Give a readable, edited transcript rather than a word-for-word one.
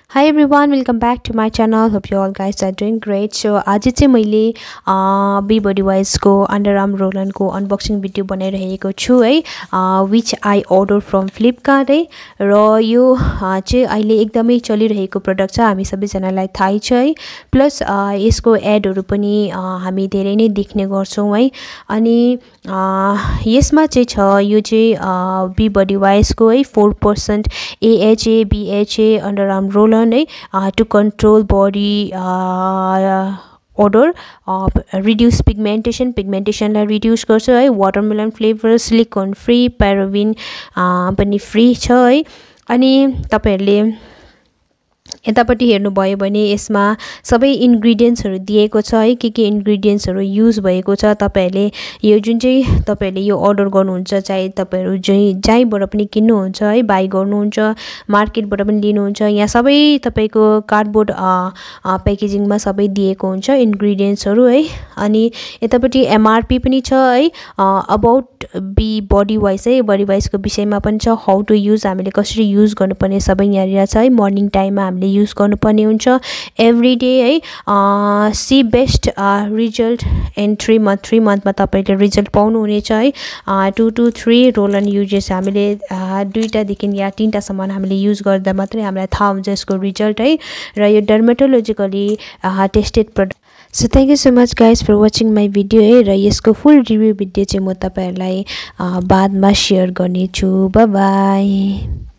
Hi everyone, welcome back to my channel. Hope you all guys are doing great. So आज चाहिँ मैले be Bodywise को underarm roll को unboxing video बनाइरहेको छु है, which I ordered from Flipkart है। र यो चाहिँ अहिले एकदमै चलिरहेको प्रोडक्ट छ, हामी सबैजनालाई थाहै छ है। प्लस यसको एडहरु पनि हामी धेरै नै देख्ने गर्छौं है। अनि यसमा चाहिँ छ, यो चाहिँ बी बडी वाइज को है 4% AHA BHA underarm roll to control body odor, reduce pigmentation लाई reduce गर्छ है। watermelon flavor, silicone free, paraben पनि free छ है। अनि तपाईहरुले यतापट्टि हेर्नु भयो भने यसमा सबै इन्ग्रेडिएन्ट्सहरु दिएको छ है, के इन्ग्रेडिएन्ट्सहरु युज भएको छ। तपाईहरुले यो जुन चाहिँ तपाईहरुले यो अर्डर गर्नुहुन्छ, चाहे तपाईहरु जहीँबाट पनि किन्नुहुन्छ है, बाइ गर्नुहुन्छ, मार्केटबाट पनि लिनुहुन्छ, यहाँ सबै तपाईको कार्डबोर्ड प्याकेजिङमा सबै दिएको हुन्छ इन्ग्रेडिएन्ट्सहरु है। अनि यतापट्टि एमआरपी पनि छ है, अबाउट बी बडी वाइज है, बडी वाइज को विषयमा पनि छ, हाउ टु युज, हामीले कसरी युज गर्नुपर्ने सबै यहाँ दिएको छ है। मर्निङ टाइममा हामीले युज गर्नुपर्ने हुन्छ एभ्री डे है। सी बेस्ट रिजल्ट इन 3 मन्थमा तपाईले रिजल्ट पाउनु हुनेछ है। 2 to 3 रोल अन युजेस हामीले 2टा देखि या 3टा सम्म हामीले युज गर्दा मात्रै हामीलाई थाहा हुन्छ यसको रिजल्ट है। र यो dermatologically tested product. So thank you so much guys for watching my video है। र यसको फुल रिभ्यू भिडियो चाहिँ म तपाईहरुलाई बादमा शेयर गर्ने छु। Bye by.